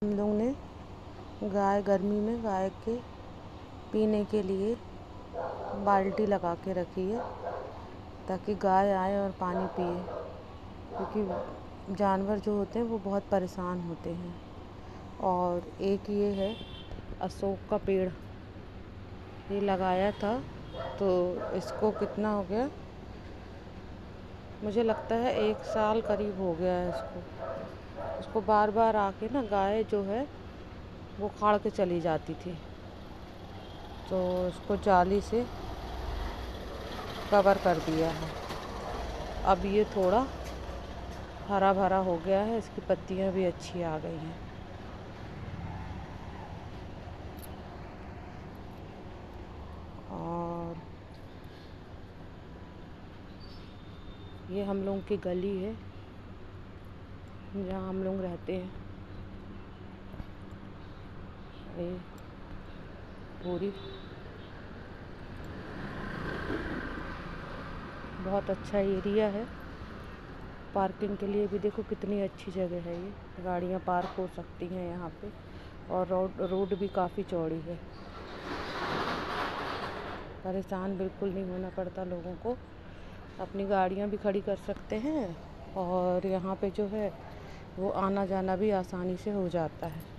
हम लोग ने गर्मी में गाय के पीने के लिए बाल्टी लगा के रखी है ताकि गाय आए और पानी पिए, क्योंकि जानवर जो होते हैं वो बहुत परेशान होते हैं। और एक ये है अशोक का पेड़, ये लगाया था तो इसको कितना हो गया, मुझे लगता है 1 साल करीब हो गया है इसको बार बार आके ना गाय जो है वो खाड़ के चली जाती थी, तो इसको जाली से कवर कर दिया है। अब ये थोड़ा हरा भरा हो गया है, इसकी पत्तियां भी अच्छी आ गई हैं। और ये हम लोगों की गली है जहाँ हम लोग रहते हैं। ये पूरी बहुत अच्छा एरिया है, पार्किंग के लिए भी देखो कितनी अच्छी जगह है। ये गाड़ियाँ पार्क हो सकती हैं यहाँ पे, और रोड भी काफ़ी चौड़ी है। परेशान बिल्कुल नहीं होना पड़ता लोगों को, अपनी गाड़ियाँ भी खड़ी कर सकते हैं और यहाँ पे जो है वो आना जाना भी आसानी से हो जाता है।